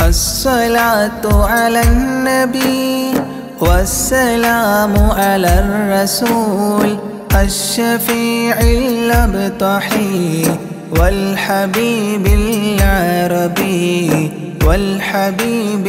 الصلاة على النبي والسلام على الرسول الشفيع الأبطحي والحبيب العربي والحبيب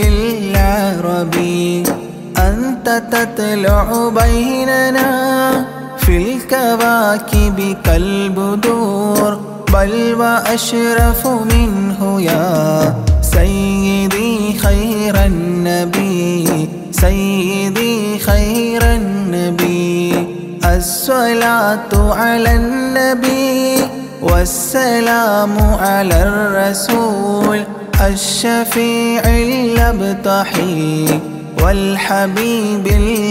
العربي. أنت تطلع بيننا في الكواكب كالبدور، بل وأشرف منه يا سيدي خير النبي، سيدي خير النبي. الصلاة على النبي والسلام على الرسول الشفيع الأبطحي والحبيب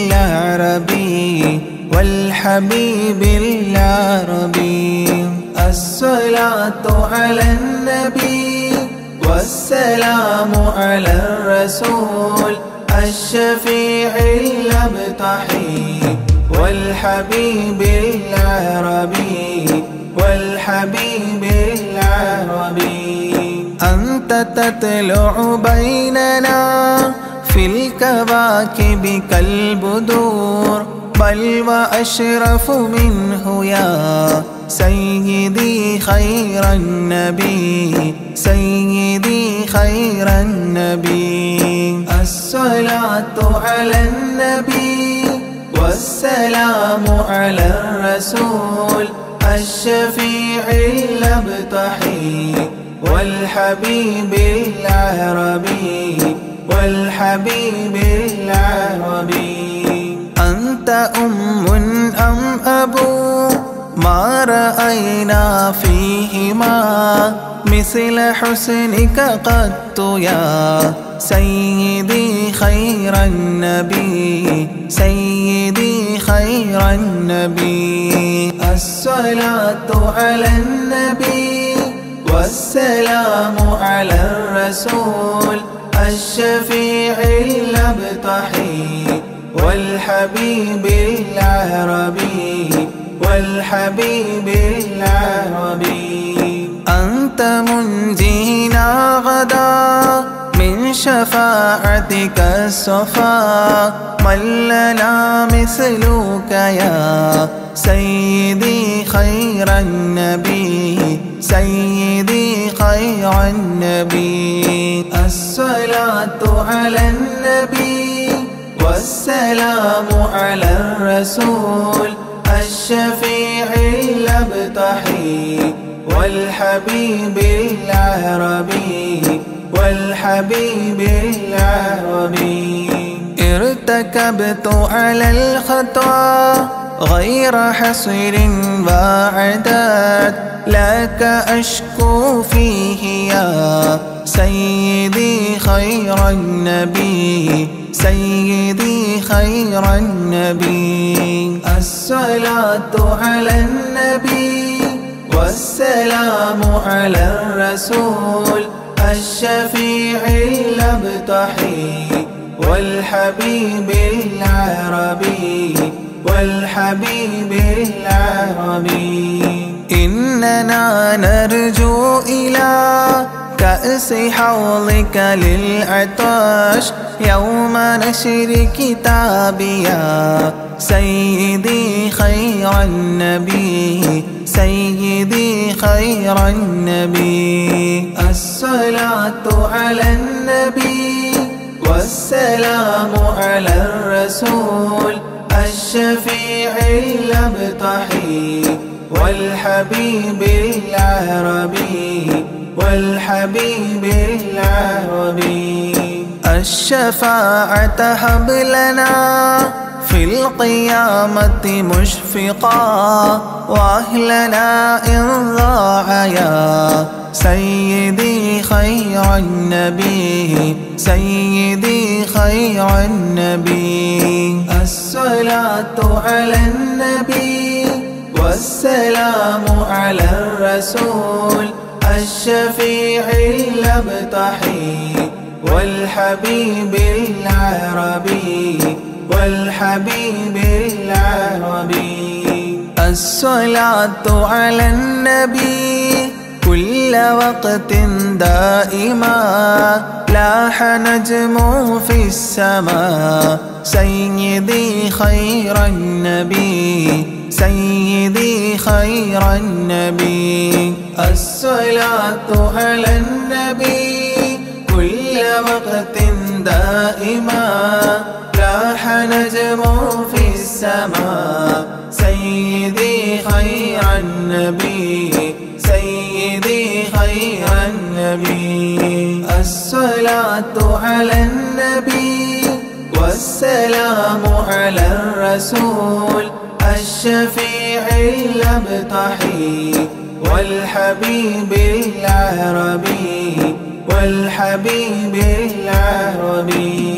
العربي والحبيب العربي. الصلاة على النبي والسلام على الرسول الشفيع الأبطحي والحبيب العربي والحبيب العربي. أنت تطلع بيننا في الكواكب كالبدور، بل وأشرف منه يا سيدي خير النبي، سيدي خير النبي. الصلاة على النبي والسلام على الرسول الشفيع الأبطحي والحبيب العربي والحبيب العربي. أنت أم أم أبو ما رأينا فيهما مثل حسنك قط يا سيدي خير النبي، سيدي خير النبي. الصلاة على النبي والسلام على الرسول الشفيع الأبطحي والحبيب العربي والحبيب العربي. أنت منجينا غدا من شفاعتك الصفا، من لنا مثلك يا سيدي خير النبي، سيدي خير النبي. الصلاة على النبي والسلام على الرسول الشفيع الأبطحي والحبيب العربي والحبيب العربي. ارتكبت على الخطا غير حصر وعداد، لك أشكو فيه يا سيدي خير النبي، سيدي خير النبي. الصلاة على النبي والسلام على الرسول الشفيع الأبطحي والحبيب العربي والحبيب العربي. إننا نرجو إلى كأس حوضك للعطاش يوم نشر كتابي يا سيدي خير النبي، سيدي خير النبي. الصلاة على النبي والسلام على الرسول الشفيع الأبطحي والحبيب العربي والحبيب العربي. الشفاعة هب لنا في القيامة مشفقا، وأهلنا إن ضاع يا سيدي خير النبي، سيدي خير النبي. الصلاة على النبي والسلام على الرسول الشفيع الأبطحي والحبيب العربي والحبيب العربي. الصلاة على النبي كل كل وقت دائما لاح نجم في السماء سيدي خير النبي سيدي خير النبي. الصلاة على النبي كل وقت دائما لاح نجم في السماء سيدي خير النبي سيدي خير النبي. الصلاة على النبي والسلام على الرسول الشفيع الأبطحي والحبيب العربي والحبيب العربي.